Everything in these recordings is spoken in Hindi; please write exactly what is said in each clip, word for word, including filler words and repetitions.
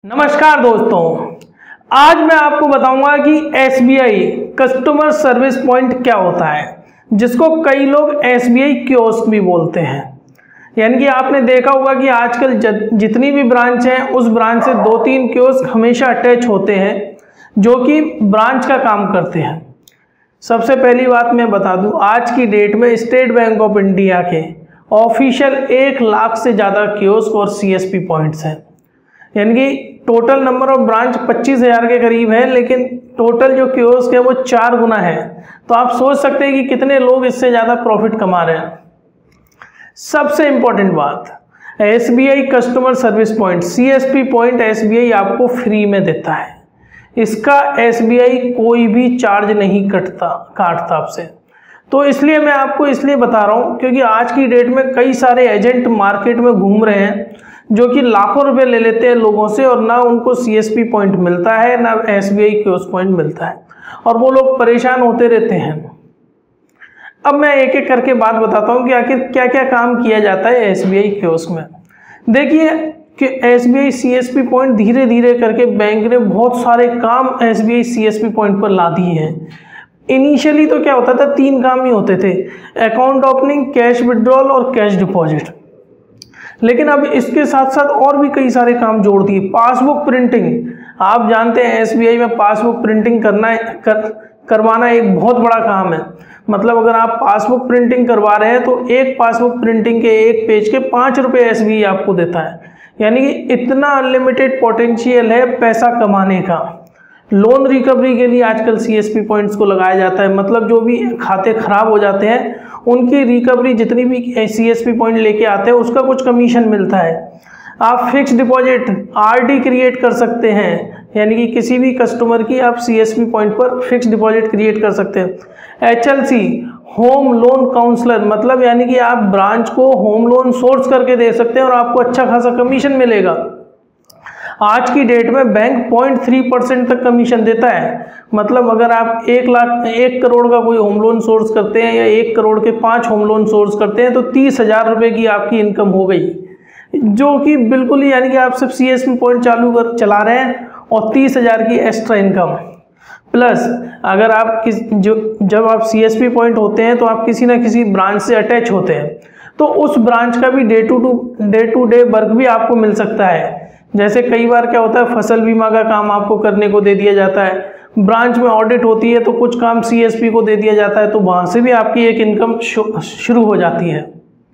नमस्कार दोस्तों, आज मैं आपको बताऊंगा कि S B I customer service point क्या होता है, जिसको कई लोग एस बी आई कियोस्क भी बोलते हैं। यानी कि आपने देखा होगा कि आजकल जितनी भी ब्रांच हैं उस ब्रांच से दो तीन कियोस्क हमेशा अटैच होते हैं जो कि ब्रांच का काम करते हैं। सबसे पहली बात मैं बता दूं, आज की डेट में स्टेट बैंक ऑफ इंडिया के ऑफिशियल एक लाख से ज़्यादा कियोस्क और सी एस पी पॉइंट्स हैं। यानी कि टोटल नंबर ऑफ ब्रांच पच्चीस हज़ार के करीब है, लेकिन टोटल जो कियोस्क है वो चार गुना है। तो आप सोच सकते हैं कि कितने लोग इससे ज़्यादा प्रॉफिट कमा रहे हैं। सबसे इम्पोर्टेंट बात, S B I customer service point C S P point S B I आपको फ्री में देता है। इसका एस बी आई कोई भी चार्ज नहीं कटता काटता आपसे। तो इसलिए मैं आपको इसलिए बता रहा हूँ क्योंकि आज की डेट में कई सारे एजेंट मार्केट में घूम रहे हैं जो कि लाखों रुपए ले लेते हैं लोगों से और ना उनको सी एस पी पॉइंट मिलता है ना S B I kiosk point मिलता है, और वो लोग परेशान होते रहते हैं। अब मैं एक एक करके बात बताता हूँ कि आखिर क्या क्या काम किया जाता है एस बी आई कियोस्क में। देखिए कि S B I C S P point धीरे धीरे करके बैंक ने बहुत सारे काम S B I C S P point पर ला दिए हैं। इनिशियली तो क्या होता था, तीन काम ही होते थे, अकाउंट ओपनिंग, कैश विड्रॉल और कैश डिपॉजिट। लेकिन अब इसके साथ साथ और भी कई सारे काम जोड़ दिए। पासबुक प्रिंटिंग, आप जानते हैं एस बी आई में पासबुक प्रिंटिंग करना कर, करवाना एक बहुत बड़ा काम है। मतलब अगर आप पासबुक प्रिंटिंग करवा रहे हैं तो एक पासबुक प्रिंटिंग के एक पेज के पाँच रुपये एस बी आई आपको देता है। यानी कि इतना अनलिमिटेड पोटेंशियल है पैसा कमाने का। लोन रिकवरी के लिए आजकल सी एस पी पॉइंट्स को लगाया जाता है। मतलब जो भी खाते खराब हो जाते हैं उनकी रिकवरी जितनी भी सी एस पी पॉइंट लेके आते हैं उसका कुछ कमीशन मिलता है। आप fix deposit R D create कर सकते हैं, यानी कि किसी भी कस्टमर की आप सी एस पी पॉइंट पर फिक्स डिपॉजिट क्रिएट कर सकते हैं। H L C home loan counsellor, मतलब यानी कि आप ब्रांच को होम लोन सोर्स करके दे सकते हैं और आपको अच्छा खासा कमीशन मिलेगा। आज की डेट में बैंक पॉइंट थ्री परसेंट तक कमीशन देता है। मतलब अगर आप एक लाख एक करोड़ का कोई होम लोन सोर्स करते हैं या एक करोड़ के पाँच होम लोन सोर्स करते हैं तो तीस हज़ार रुपये की आपकी इनकम हो गई, जो कि बिल्कुल ही यानी कि आप सिर्फ सी एस पी पॉइंट चालू कर चला रहे हैं और तीस हज़ार की एक्स्ट्रा इनकम। प्लस अगर आप किस जो जब आप सी एस पी पॉइंट होते हैं तो आप किसी ना किसी ब्रांच से अटैच होते हैं, तो उस ब्रांच का भी day to to day to day work भी आपको मिल सकता है। जैसे कई बार क्या होता है, फसल बीमा का काम आपको करने को दे दिया जाता है, ब्रांच में ऑडिट होती है तो कुछ काम सी एस पी को दे दिया जाता है, तो वहाँ से भी आपकी एक इनकम शुरू हो जाती है।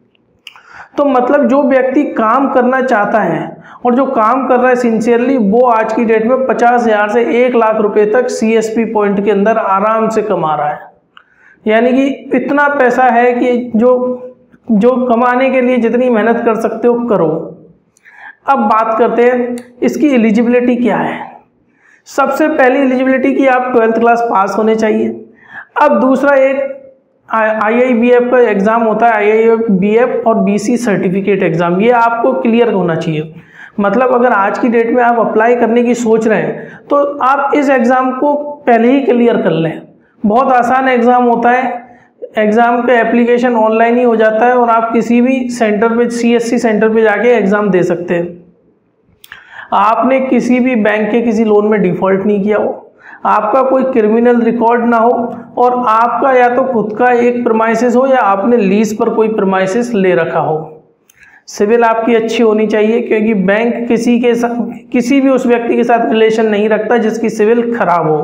तो मतलब जो व्यक्ति काम करना चाहता है और जो काम कर रहा है सिंसियरली, वो आज की डेट में पचास हज़ार से एक लाख रुपए तक सी एस पी पॉइंट के अंदर आराम से कमा रहा है। यानी कि इतना पैसा है कि जो जो कमाने के लिए जितनी मेहनत कर सकते हो करो। अब बात करते हैं इसकी एलिजिबिलिटी क्या है। सबसे पहली एलिजिबिलिटी की आप ट्वेल्थ क्लास पास होने चाहिए। अब दूसरा एक आई आई बी एफ का एग्ज़ाम होता है, आई आई बी एफ और बी सी सर्टिफिकेट एग्ज़ाम, ये आपको क्लियर होना चाहिए। मतलब अगर आज की डेट में आप अप्लाई करने की सोच रहे हैं तो आप इस एग्ज़ाम को पहले ही क्लियर कर लें। बहुत आसान एग्ज़ाम होता है, एग्ज़ाम का एप्लीकेशन ऑनलाइन ही हो जाता है और आप किसी भी सेंटर पे सी एस सी सेंटर पे जाके एग्ज़ाम दे सकते हैं। आपने किसी भी बैंक के किसी लोन में डिफ़ॉल्ट नहीं किया हो, आपका कोई क्रिमिनल रिकॉर्ड ना हो और आपका या तो खुद का एक प्रमाइसिस हो या आपने लीज पर कोई प्रमाइसिस ले रखा हो। सिविल आपकी अच्छी होनी चाहिए क्योंकि बैंक किसी के साथ किसी भी उस व्यक्ति के साथ रिलेशन नहीं रखता जिसकी सिविल खराब हो।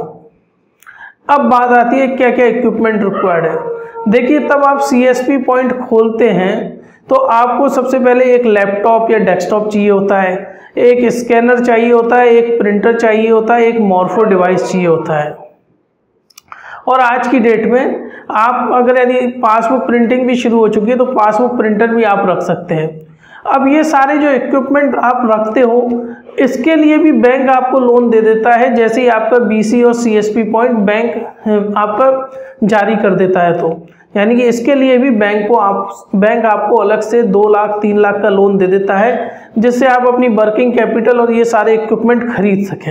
अब बात आती है क्या क्या इक्विपमेंट रिक्वायर्ड है। देखिए, तब आप सी एस पी पॉइंट खोलते हैं तो आपको सबसे पहले एक लैपटॉप या डेस्कटॉप चाहिए होता है, एक स्कैनर चाहिए होता है, एक प्रिंटर चाहिए होता है, एक मॉर्फो डिवाइस चाहिए होता है। और आज की डेट में आप अगर यदि पासबुक प्रिंटिंग भी शुरू हो चुकी है तो पासबुक प्रिंटर भी आप रख सकते हैं। अब ये सारे जो इक्विपमेंट आप रखते हो इसके लिए भी बैंक आपको लोन दे देता है, जैसे ही आपका बी सी और C S P point bank आपका जारी कर देता है। तो यानी कि इसके लिए भी बैंक को आप बैंक आपको अलग से दो लाख तीन लाख का लोन दे देता है, जिससे आप अपनी वर्किंग कैपिटल और ये सारे इक्विपमेंट खरीद सकें।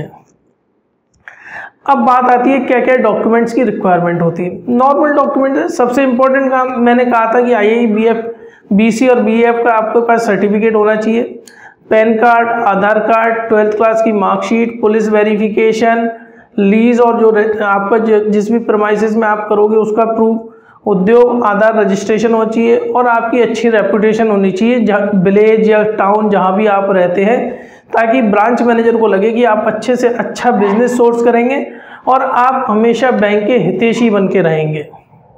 अब बात आती है क्या क्या डॉक्यूमेंट्स की रिक्वायरमेंट होती है। नॉर्मल डॉक्यूमेंट सबसे इंपॉर्टेंट काम मैंने कहा था कि I I B F B C और बी एफ का आपके पास सर्टिफिकेट होना चाहिए। Pan card, Aadhaar card, twelfth class की मार्कशीट, पुलिस वेरिफिकेशन, लीज और जो आपका जिस भी प्रमाइसेस में आप करोगे उसका प्रूफ, उद्योग आधार रजिस्ट्रेशन होना चाहिए और आपकी अच्छी रेपुटेशन होनी चाहिए विलेज या टाउन जहाँ भी आप रहते हैं, ताकि ब्रांच मैनेजर को लगे कि आप अच्छे से अच्छा बिजनेस सोर्स करेंगे और आप हमेशा बैंक के हितैषी बन के रहेंगे।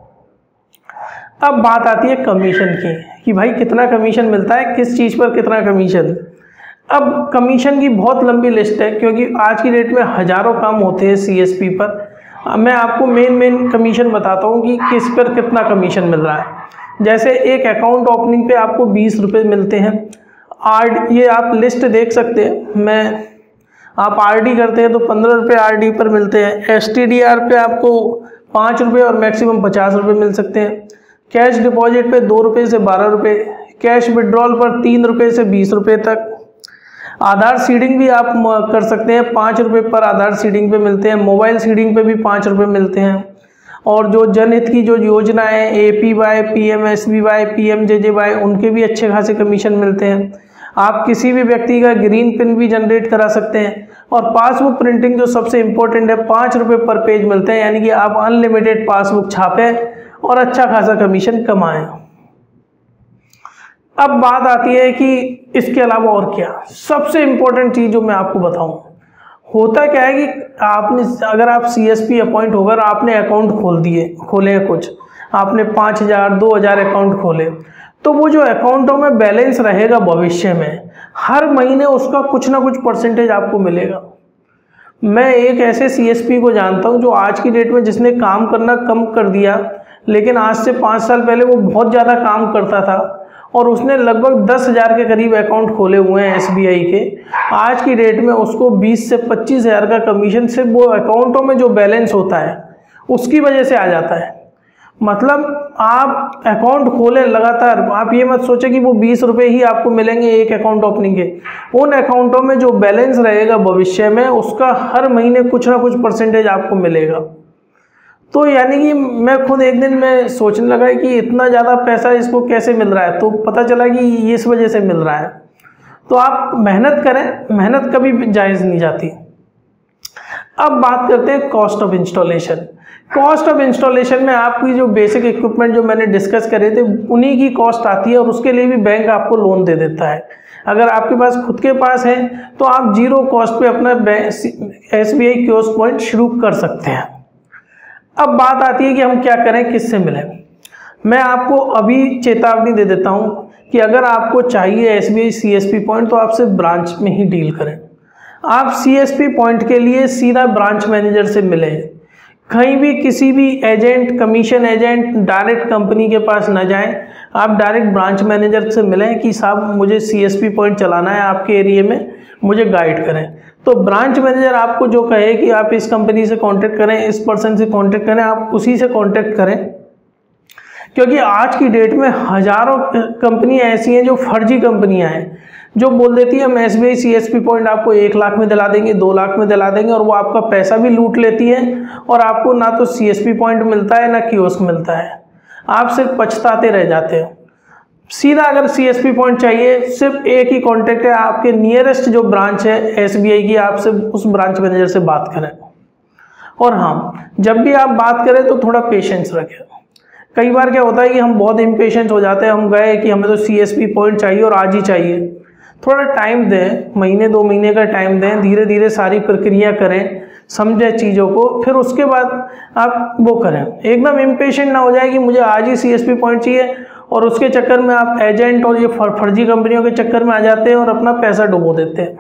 अब बात आती है कमीशन की कि भाई कितना कमीशन मिलता है, किस चीज़ पर कितना कमीशन। अब कमीशन की बहुत लंबी लिस्ट है क्योंकि आज की डेट में हज़ारों काम होते हैं सीएसपी पर। मैं आपको मेन मेन कमीशन बताता हूँ कि किस पर कितना कमीशन मिल रहा है। जैसे एक अकाउंट ओपनिंग पे आपको बीस रुपये मिलते हैं। आर ये आप लिस्ट देख सकते हैं। मैं आप आरडी करते हैं तो पंद्रह रुपये आरडी पर मिलते हैं। एसटीडीआर पे आपको पाँच रुपये और मैक्सिमम पचास रुपये मिल सकते हैं। कैश डिपॉजिट पे दो रुपये से बारह रुपये, कैश विड्रॉल पर तीन रुपये से बीस रुपये तक। आधार सीडिंग भी आप कर सकते हैं, पाँच रुपये पर आधार सीडिंग पे मिलते हैं। मोबाइल सीडिंग पे भी पाँच रुपये मिलते हैं। और जो जनहित की जो योजनाएं A P Y, P M S B Y, P M J J Y, उनके भी अच्छे खासे कमीशन मिलते हैं। आप किसी भी व्यक्ति का ग्रीन पिन भी जनरेट करा सकते हैं। और पासबुक प्रिंटिंग जो सबसे इम्पोर्टेंट है, पाँच रुपये पर पेज मिलते हैं, यानी कि आप अनलिमिटेड पासबुक छापें और अच्छा खासा कमीशन कमाएं। अब बात आती है कि इसके अलावा और क्या। सबसे इम्पोर्टेंट चीज़ जो मैं आपको बताऊं, होता क्या है कि आपने अगर आप सीएसपी अपॉइंट होकर आपने अकाउंट खोल दिए खोले हैं, कुछ आपने पाँच हज़ार दो हज़ार अकाउंट खोले, तो वो जो अकाउंटों में बैलेंस रहेगा भविष्य में, हर महीने उसका कुछ ना कुछ परसेंटेज आपको मिलेगा। मैं एक ऐसे सीएसपी को जानता हूं जो आज की डेट में जिसने काम करना कम कर दिया, लेकिन आज से पाँच साल पहले वो बहुत ज़्यादा काम करता था और उसने लगभग दस हज़ार के करीब अकाउंट खोले हुए हैं एसबीआई के। आज की डेट में उसको बीस से पच्चीस हज़ार का कमीशन सिर्फ वो अकाउंटों में जो बैलेंस होता है उसकी वजह से आ जाता है। मतलब आप अकाउंट खोले लगातार, आप ये मत सोचें कि वो बीस रुपये ही आपको मिलेंगे एक अकाउंट ओपनिंग के। उन अकाउंटों में जो बैलेंस रहेगा भविष्य में, उसका हर महीने कुछ ना कुछ परसेंटेज आपको मिलेगा। तो यानी कि मैं खुद एक दिन में सोचने लगा कि इतना ज़्यादा पैसा इसको कैसे मिल रहा है, तो पता चला कि ये इस वजह से मिल रहा है। तो आप मेहनत करें, मेहनत कभी जायज़ नहीं जाती। अब बात करते हैं cost of installation. Cost of installation में आपकी जो बेसिक इक्विपमेंट जो मैंने डिस्कस करे थे उन्हीं की कॉस्ट आती है और उसके लिए भी बैंक आपको लोन दे देता है। अगर आपके पास खुद के पास है तो आप जीरो कॉस्ट पे अपना एसबीआई कियोस्क पॉइंट शुरू कर सकते हैं। अब बात आती है कि हम क्या करें, किससे मिलें। मैं आपको अभी चेतावनी दे देता हूं कि अगर आपको चाहिए एसबीआई सीएसपी पॉइंट तो आप सिर्फ ब्रांच में ही डील करें। आप सीएसपी पॉइंट के लिए सीधा ब्रांच मैनेजर से मिलें। कहीं भी किसी भी agent, commission agent, direct company के पास न जाएं। आप डायरेक्ट ब्रांच मैनेजर से मिलें कि साहब मुझे सीएसपी पॉइंट चलाना है आपके एरिया में, मुझे गाइड करें। तो ब्रांच मैनेजर आपको जो कहे कि आप इस कंपनी से कांटेक्ट करें, इस पर्सन से कांटेक्ट करें, आप उसी से कांटेक्ट करें। क्योंकि आज की डेट में हज़ारों कंपनियां ऐसी हैं जो फर्जी कंपनियां हैं, जो बोल देती है हम एसबीआई सीएसपी पॉइंट आपको एक लाख में दिला देंगे, दो लाख में दिला देंगे, और वो आपका पैसा भी लूट लेती है और आपको ना तो सीएसपी पॉइंट मिलता है ना कियोस्क मिलता है। आप सिर्फ पछताते रह जाते हैं। सीधा अगर सीएसपी पॉइंट चाहिए, सिर्फ एक ही कॉन्टेक्ट है, आपके नियरेस्ट जो ब्रांच है एसबीआई की, आप सिर्फ उस ब्रांच मैनेजर से बात करें। और हाँ, जब भी आप बात करें तो थोड़ा पेशेंस रखें। कई बार क्या होता है कि हम बहुत इम्पेशेंट हो जाते हैं, हम गए कि हमें तो सीएसपी पॉइंट चाहिए और आज ही चाहिए। थोड़ा टाइम दें, महीने दो महीने का टाइम दें, धीरे धीरे सारी प्रक्रिया करें, समझें चीज़ों को, फिर उसके बाद आप वो करें। एकदम इम्पेशेंट ना हो जाए कि मुझे आज ही सीएसपी पॉइंट चाहिए और उसके चक्कर में आप एजेंट और ये फर्जी कंपनियों के चक्कर में आ जाते हैं और अपना पैसा डुबो देते हैं।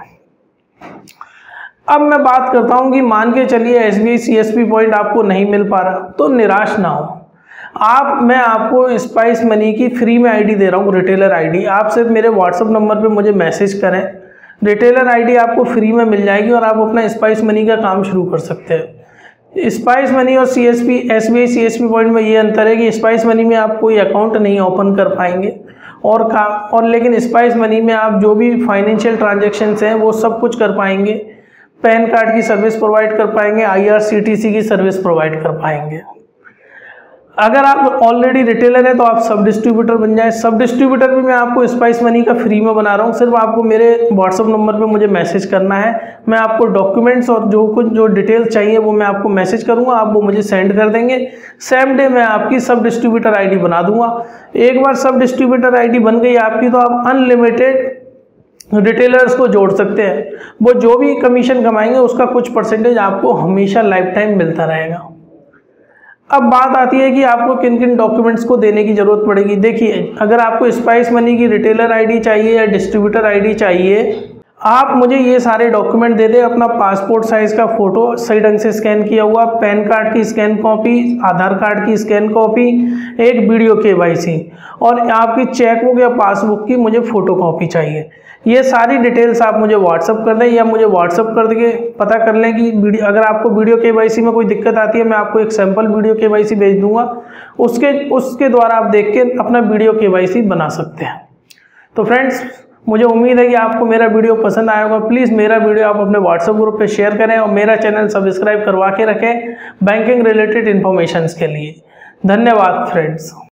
अब मैं बात करता हूँ कि मान के चलिए एसबीआई सीएसपी पॉइंट आपको नहीं मिल पा रहा, तो निराश ना हो आप। मैं आपको स्पाइस मनी की फ्री में आईडी दे रहा हूँ, रिटेलर आईडी। आप सिर्फ मेरे व्हाट्सएप नंबर पे मुझे मैसेज करें, रिटेलर आईडी आपको फ्री में मिल जाएगी और आप अपना स्पाइस मनी का काम शुरू कर सकते हैं। स्पाइस मनी और सीएसपी एसबीआई सीएसपी पॉइंट में ये अंतर है कि स्पाइस मनी में आप कोई अकाउंट नहीं ओपन कर पाएंगे और काम और लेकिन स्पाइस मनी में आप जो भी फाइनेंशियल ट्रांजेक्शन्स हैं वो सब कुछ कर पाएंगे। पैन कार्ड की सर्विस प्रोवाइड कर पाएंगे, आईआरसीटीसी की सर्विस प्रोवाइड कर पाएंगे। अगर आप ऑलरेडी रिटेलर है तो आप सब डिस्ट्रीब्यूटर बन जाएं। सब डिस्ट्रीब्यूटर भी मैं आपको स्पाइस मनी का फ्री में बना रहा हूं। सिर्फ आपको मेरे व्हाट्सअप नंबर पे मुझे मैसेज करना है। मैं आपको डॉक्यूमेंट्स और जो कुछ जो डिटेल्स चाहिए वो मैं आपको मैसेज करूंगा, आप वो मुझे सेंड कर देंगे। सेम डे मैं आपकी सब डिस्ट्रीब्यूटर आई डी बना दूंगा। एक बार सब डिस्ट्रीब्यूटर आई डी बन गई आपकी तो आप अनलिमिटेड रिटेलर्स को जोड़ सकते हैं। वो जो भी कमीशन कमाएंगे उसका कुछ परसेंटेज आपको हमेशा लाइफ टाइम मिलता रहेगा। अब बात आती है कि आपको किन किन डॉक्यूमेंट्स को देने की ज़रूरत पड़ेगी। देखिए, अगर आपको स्पाइस मनी की रिटेलर आईडी चाहिए या डिस्ट्रीब्यूटर आईडी चाहिए, आप मुझे ये सारे डॉक्यूमेंट दे दें। अपना पासपोर्ट साइज़ का फ़ोटो सही ढंग से स्कैन किया हुआ, पैन कार्ड की स्कैन कॉपी, आधार कार्ड की स्कैन कॉपी, एक वीडियो केवाईसी और आपकी चेकबुक या पासबुक की मुझे फ़ोटो कॉपी चाहिए। ये सारी डिटेल्स आप मुझे व्हाट्सअप कर दें या मुझे व्हाट्सअप कर के पता कर लें कि वीडियो अगर आपको वीडियो केवाईसी में कोई दिक्कत आती है, मैं आपको एक सैम्पल वीडियो केवाईसी भेज दूंगा। उसके उसके द्वारा आप देख के अपना वीडियो केवाईसी बना सकते हैं। तो फ्रेंड्स, मुझे उम्मीद है कि आपको मेरा वीडियो पसंद आया होगा। प्लीज़ मेरा वीडियो आप अपने व्हाट्सएप ग्रुप पे शेयर करें और मेरा चैनल सब्सक्राइब करवा के रखें बैंकिंग रिलेटेड इन्फॉर्मेशन के लिए। धन्यवाद फ्रेंड्स।